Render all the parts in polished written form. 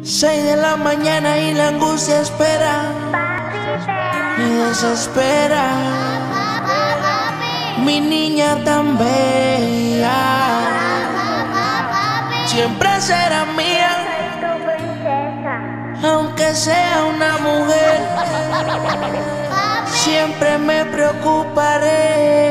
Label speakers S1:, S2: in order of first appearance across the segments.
S1: 6 de la mañana y la angustia espera, me desespera. Mi niña tan bella, siempre será mía, aunque sea una mujer. Siempre me preocuparé.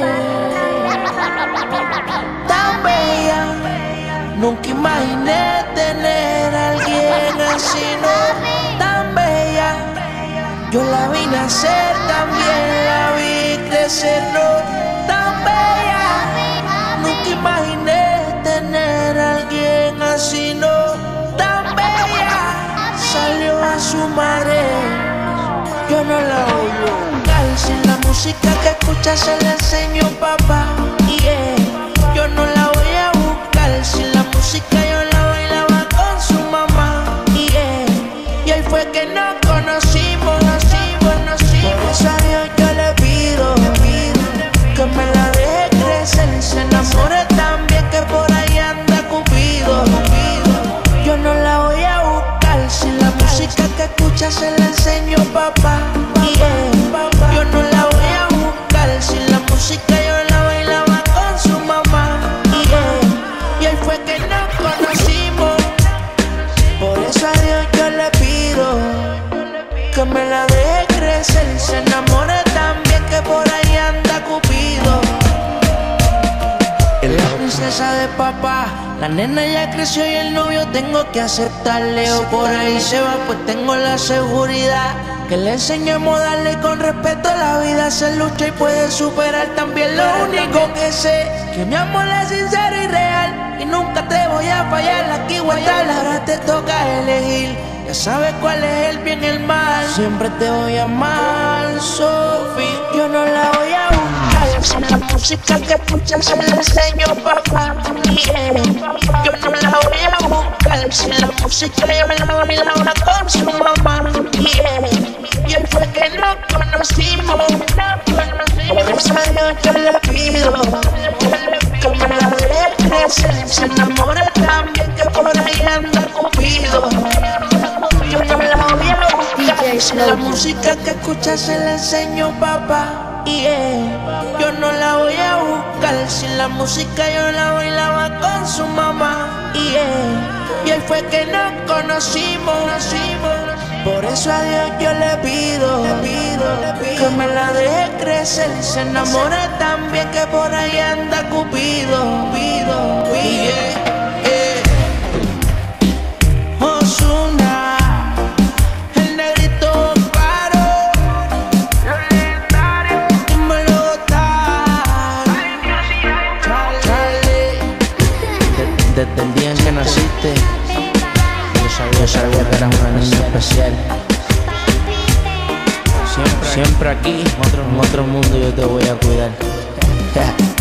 S1: Tan bella, nunca imaginé tener a alguien así, no. Tan bella, yo la vi nacer, también la vi crecer, no. Tan bella, nunca imaginé tener a alguien así, no. Tan bella, salió a su madre, yo no la oigo. Sin la música que escucha se la enseño, papá. Yo no la voy a buscar. Sin la música yo la bailaba con su mamá. Y ahí fue que nos conocimos. Por eso a Dios yo le pido que me la deje crecer y se enamore también, que por ahí anda Cupido. Yo no la voy a buscar. Sin la música que escucha se la enseño, papá. Yo no la voy a buscar. Sin la música yo la bailaba con su mamá. Y ahí fue que nos conocimos. Por eso a Dios yo le pido que me la deje crecer y se enamore también, que por ahí anda Cupido. Es la princesa de papá, la nena ya creció y el novio tengo que aceptarle. O por ahí se va, pues tengo la seguridad que le enseñemos a darle con respeto a la vida. Se lucha y puede superar también. Lo único que sé, que mi amor es sincero y real, y nunca te voy a fallar. Aquí o allá, ahora te toca elegir. Ya sabes cuál es el bien y el mal. Siempre te voy a amar, Sophie. Yo no la voy a buscar. Sin la música que escuchas se la enseño, papá. Yo no la voy a buscar. Sin la música yo me la bailaba con su mamá. Y ahí fue que nos conocimos. Por eso a Dios yo le pido que me la deje crecer y se enamore también, que por ahí anda Cupido. Yo no la voy a buscar. Si la música que escuchas se la enseño, papá. Yo no la voy a buscar. Sin la música yo la bailaba con su mamá. Y ahí fue que nos conocimos. Por eso a Dios yo le pido que me la deje crecer y se enamore también, que por ahí anda Cupido. Ozuna, el negrito Caro, dímelo, Charlie. Desde el día en que naciste, yo sabía que eras una niña especial. Siempre aquí, en otro mundo yo te voy a cuidar.